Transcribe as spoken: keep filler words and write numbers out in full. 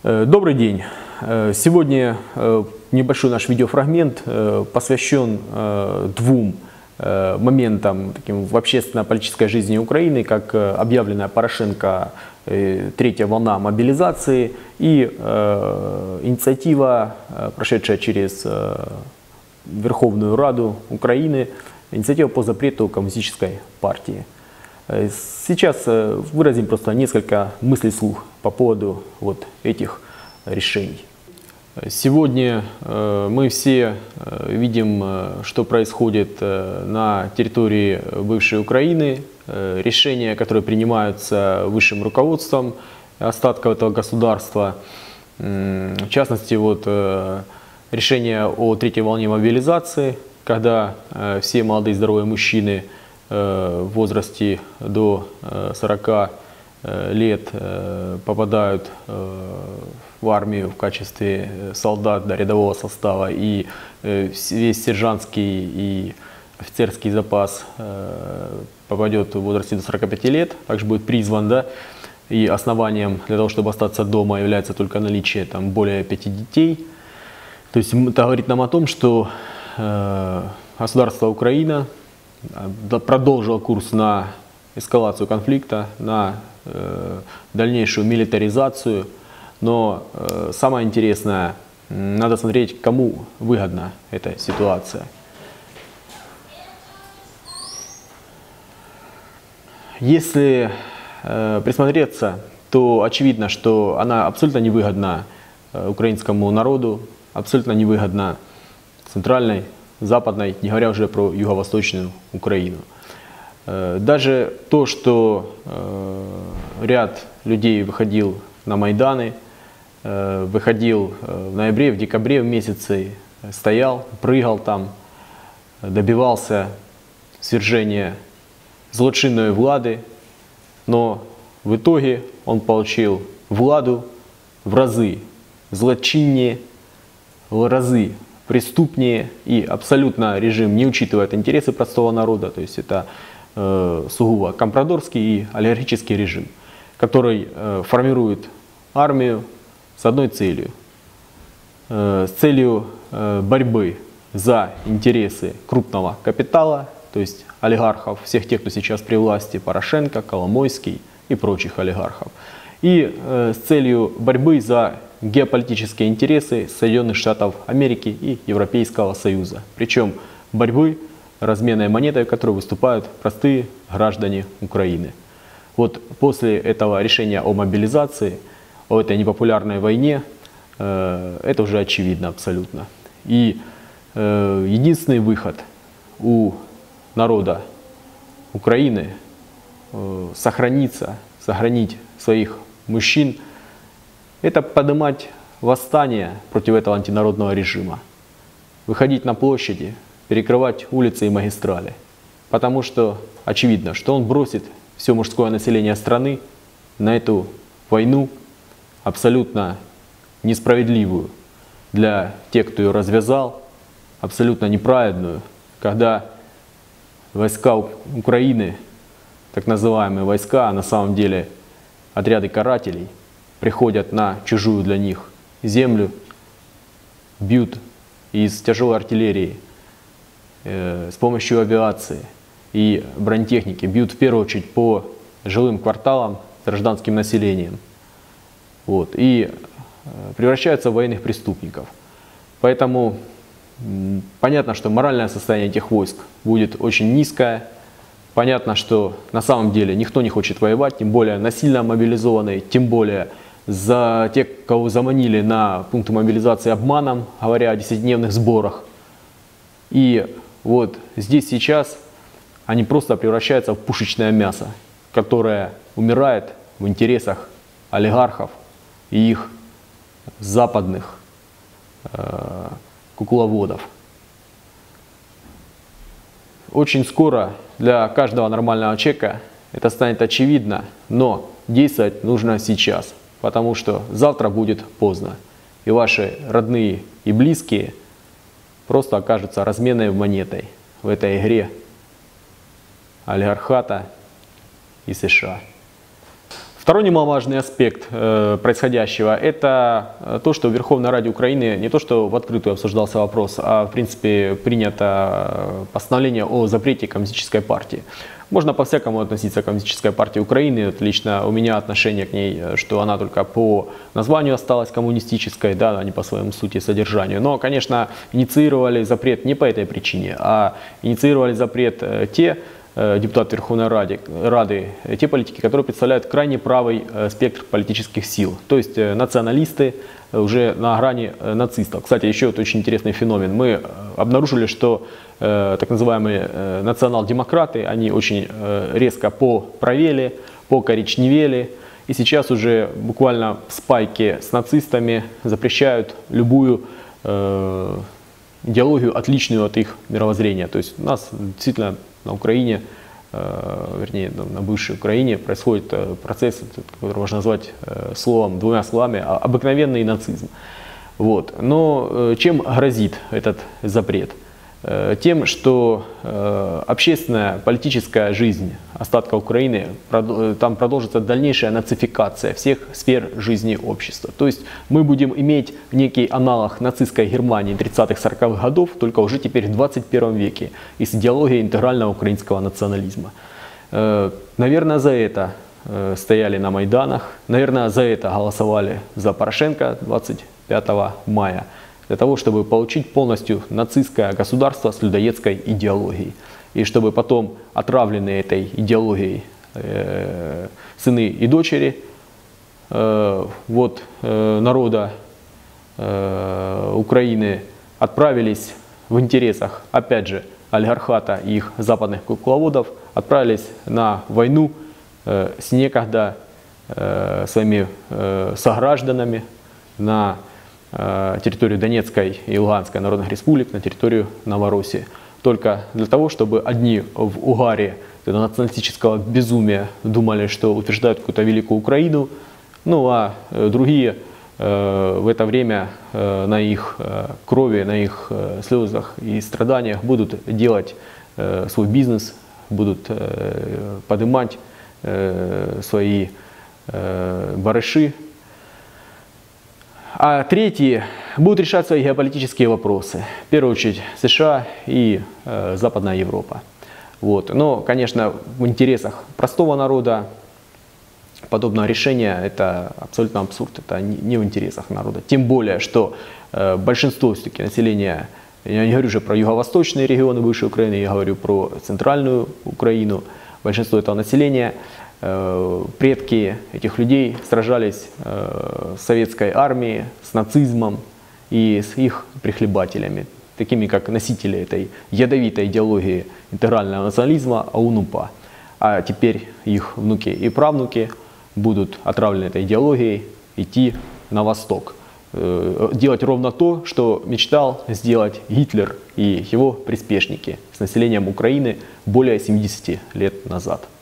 Добрый день! Сегодня небольшой наш видеофрагмент посвящен двум моментам таким в общественно-политической жизни Украины, как объявленная Порошенко третья волна мобилизации и инициатива, прошедшая через Верховную Раду Украины, инициатива по запрету коммунистической партии. Сейчас выразим просто несколько мыслей вслух по поводу вот этих решений. Сегодня мы все видим, что происходит на территории бывшей Украины. Решения, которые принимаются высшим руководством остатков этого государства. В частности, вот решение о третьей волне мобилизации, когда все молодые здоровые мужчины в возрасте до сорока лет попадают в армию в качестве солдат до рядового состава, и весь сержантский и офицерский запас попадет в возрасте до сорока пяти лет, также будет призван, да, и основанием для того, чтобы остаться дома, является только наличие там более пяти детей. То есть это говорит нам о том, что государство Украина продолжил курс на эскалацию конфликта, на э, дальнейшую милитаризацию. Но э, самое интересное, надо смотреть, кому выгодна эта ситуация. Если э, присмотреться, то очевидно, что она абсолютно невыгодна э, украинскому народу, абсолютно невыгодна центральной, западной, не говоря уже про юго-восточную Украину. Даже то, что ряд людей выходил на Майданы, выходил в ноябре, в декабре, в месяце, стоял, прыгал там, добивался свержения злочинной влады, но в итоге он получил владу в разы злочиннее, в разы преступнее, и абсолютно режим не учитывает интересы простого народа. То есть это э, сугубо компрадорский и олигархический режим, который э, формирует армию с одной целью. Э, с целью э, борьбы за интересы крупного капитала, то есть олигархов, всех тех, кто сейчас при власти, Порошенко, Коломойский и прочих олигархов. И э, с целью борьбы за геополитические интересы Соединенных Штатов Америки и Европейского Союза. Причем борьбы разменной монетой, в которой выступают простые граждане Украины. Вот после этого решения о мобилизации, о этой непопулярной войне, э, это уже очевидно абсолютно. И э, единственный выход у народа Украины э, сохраниться, сохранить своих мужчин, это поднимать восстание против этого антинародного режима. Выходить на площади, перекрывать улицы и магистрали. Потому что очевидно, что он бросит все мужское население страны на эту войну, абсолютно несправедливую для тех, кто ее развязал, абсолютно неправедную, когда войска Украины, так называемые войска, а на самом деле отряды карателей, приходят на чужую для них землю, бьют из тяжелой артиллерии, э, с помощью авиации и бронетехники, бьют в первую очередь по жилым кварталам с гражданским населением, вот, и э, превращаются в военных преступников. Поэтому м, понятно, что моральное состояние этих войск будет очень низкое. Понятно, что на самом деле никто не хочет воевать, тем более насильно мобилизованные, тем более за тех, кого заманили на пункты мобилизации обманом, говоря о десятидневных сборах. И вот здесь сейчас они просто превращаются в пушечное мясо, которое умирает в интересах олигархов и их западных э, кукловодов. Очень скоро для каждого нормального человека это станет очевидно, но действовать нужно сейчас. Потому что завтра будет поздно, и ваши родные и близкие просто окажутся разменной монетой в этой игре олигархата и США. Второй немаловажный аспект э, происходящего – это то, что в Верховной Раде Украины не то, что в открытую обсуждался вопрос, а в принципе принято постановление о запрете коммунистической партии. Можно по-всякому относиться к коммунистической партии Украины. Вот лично у меня отношение к ней, что она только по названию осталась коммунистической, да, а не по своему сути и содержанию. Но, конечно, инициировали запрет не по этой причине, а инициировали запрет те депутаты Верховной Рады, Рады, те политики, которые представляют крайне правый спектр политических сил. То есть националисты уже на грани нацистов. Кстати, еще вот очень интересный феномен. Мы обнаружили, что э, так называемые э, национал-демократы, они очень э, резко поправели, покоричневели. И сейчас уже буквально в спайке с нацистами запрещают любую э, идеологию, отличную от их мировоззрения. То есть у нас действительно на Украине, э, вернее, на бывшей Украине происходит э, процесс, который можно назвать э, словом, двумя словами, обыкновенный нацизм. Вот. Но э, чем грозит этот запрет? Э, тем, что э, общественная, политическая жизнь остатка Украины, прод, там продолжится дальнейшая нацификация всех сфер жизни общества. То есть мы будем иметь некий аналог нацистской Германии тридцатых-сороковых годов, только уже теперь в двадцать первом веке, и с идеологией интегрального украинского национализма. Э, наверное, за это э, стояли на Майданах, наверное, за это голосовали за Порошенко двадцать пятого мая, для того, чтобы получить полностью нацистское государство с людоедской идеологией. И чтобы потом отравленные этой идеологией э, сыны и дочери э, вот, э, народа э, Украины отправились в интересах, опять же, олигархата и их западных кукловодов, отправились на войну э, с некогда э, своими э, согражданами на территорию Донецкой и Луганской народных республик, на территорию Новороссии. Только для того, чтобы одни в угаре националистического безумия думали, что утверждают какую-то великую Украину, ну а другие э, в это время э, на их э, крови, на их э, слезах и страданиях будут делать э, свой бизнес, будут э, поднимать э, свои э, барыши. А третьи будут решать свои геополитические вопросы. В первую очередь США и э, Западная Европа. Вот. Но, конечно, в интересах простого народа подобное решение – это абсолютно абсурд. Это не в интересах народа. Тем более, что э, большинство все-таки населения, я не говорю уже про юго-восточные регионы бывшей Украины, я говорю про центральную Украину, большинство этого населения, предки этих людей сражались в советской армии с нацизмом и с их прихлебателями, такими как носители этой ядовитой идеологии интегрального национализма АУН-УПА. А теперь их внуки и правнуки будут отравлены этой идеологией идти на восток, делать ровно то, что мечтал сделать Гитлер и его приспешники с населением Украины более семидесяти лет назад.